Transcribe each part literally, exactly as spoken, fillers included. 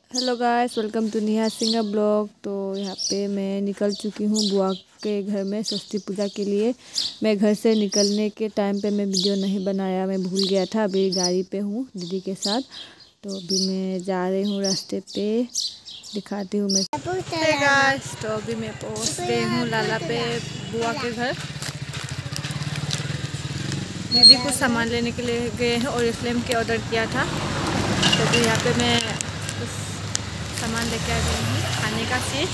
Hello guys, welcome to Neha Singh blog. तो यहाँ पे मैं निकल चुकी हूँ बुआ के घर में सरस्वती पूजा के लिए। मैं घर से निकलने के टाइम पे मैं वीडियो नहीं बनाया, मैं भूल गया था। अभी गाड़ी पे हूँ दीदी के साथ, तो अभी मैं जा रही हूँ रास्ते पे, दिखाती हूँ मैं। hey गाइस, तो अभी मैं पहुँच गई हूँ लाला पे बुआ के घर। दीदी कुछ सामान लेने के लिए गए हैं और इसलिए के ऑर्डर किया था। तो अभी यहाँ पे मैं कुछ सामान लेके आ गई हूँ खाने का चीज़।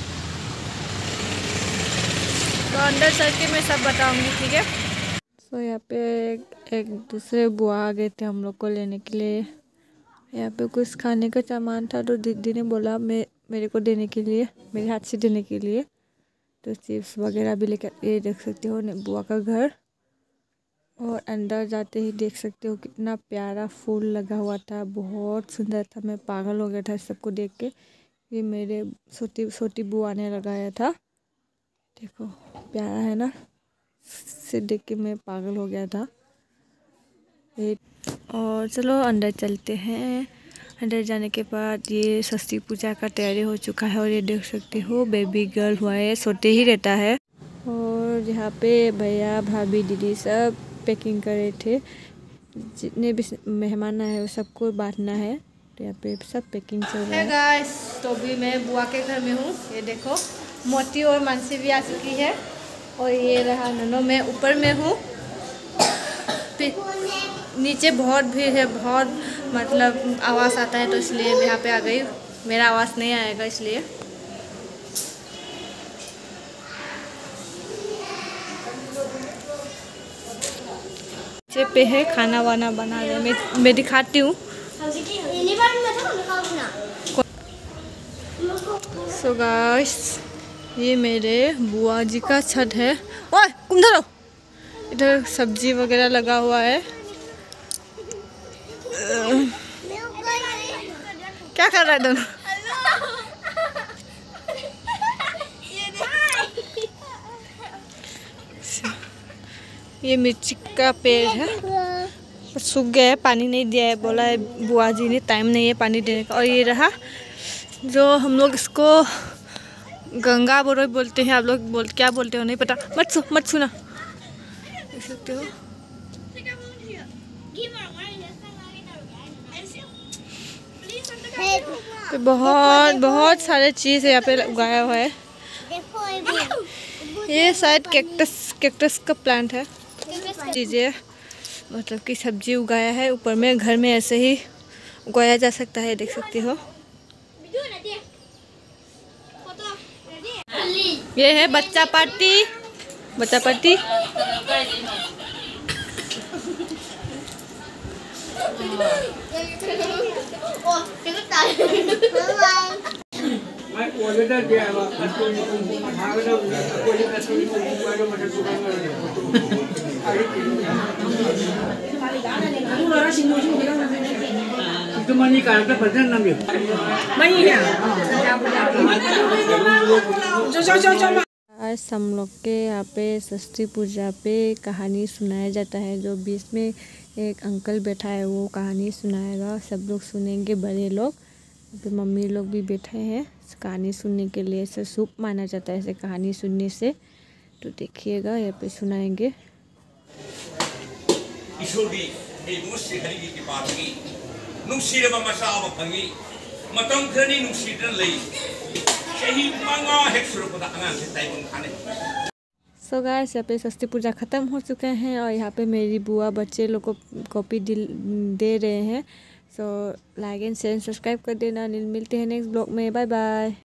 तो अंदर चल के मैं सब बताऊंगी, ठीक है। तो यहाँ पे एक, एक दूसरे बुआ आ गए थे हम लोग को लेने के लिए। यहाँ पे कुछ खाने का सामान था, तो दीदी ने बोला मैं मेरे को देने के लिए, मेरे हाथ से देने के लिए। तो चिप्स वगैरह भी लेकर, ये देख सकते हो बुआ का घर। और अंदर जाते ही देख सकते हो कितना प्यारा फूल लगा हुआ था, बहुत सुंदर था। मैं पागल हो गया था सबको देख के। ये मेरे छोटी छोटी बुआ ने लगाया था, देखो प्यारा है ना, से देख के मैं पागल हो गया था। ये और चलो अंदर चलते हैं। अंदर जाने के बाद ये सरस्वती पूजा का तैयारी हो चुका है। और ये देख सकते हो बेबी गर्ल हुआ है, सोते ही रहता है। और यहाँ पे भैया भाभी दीदी सब पैकिंग कर रहे थे। जितने भी मेहमान आए हैं सबको बांटना है, तो यहाँ पे सब पैकिंग चल रहा है। hey गाइस, तो भी मैं बुआ के घर में हूँ। ये देखो मोती और मानसी भी आ चुकी है। और ये रहा ननो, मैं ऊपर में हूँ। नीचे बहुत भीड़ है, बहुत मतलब आवाज़ आता है, तो इसलिए यहाँ पे आ गई। मेरा आवाज़ नहीं आएगा इसलिए। नीचे पे है खाना वाना बना रहे, मैं मैं दिखाती हूँ। सो गाइस, ये मेरे बुआ जी का छत है। ओए तुम धरो, इधर सब्जी वगैरह लगा हुआ है। क्या कर रहा है दोनों? ये मिर्ची का पेड़ है, पर सूख गया है, पानी नहीं दिया है। बोला है बुआ जी ने टाइम नहीं है पानी देने का। और ये रहा जो हम लोग इसको गंगा बोरो बोलते हैं, आप लोग बोल क्या बोलते हो नहीं पता। मत सु मत सुना, देख सकते हो। तो बहुत बहुत सारे चीज़ यहाँ पे उगाया हुआ है। ये शायद कैक्टस कैक्टस का प्लांट है। चीज़ें मतलब कि सब्जी उगाया है ऊपर में, घर में ऐसे ही उगाया जा सकता है, देख सकते हो। ये है बच्चा पार्टी, बच्चा पार्टी। आज हम लोग के यहाँ पे सरस्वती पूजा पे कहानी सुनाया जाता है। जो बीच में एक अंकल बैठा है वो कहानी सुनाएगा, सब लोग सुनेंगे, बड़े लोग, तो मम्मी लोग भी बैठे हैं कहानी सुनने के लिए। ऐसे शुभ माना जाता है ऐसे कहानी सुनने से। तो देखिएगा, यहाँ पे सुनाएंगे। सो गाइस, यहाँ पे सरस्वती पूजा ख़त्म हो चुके हैं और यहाँ पे मेरी बुआ बच्चे लोग को कॉपी दे रहे हैं। So like and share subscribe कर देना। मिलते हैं नेक्स्ट ब्लॉग में, बाय बाय।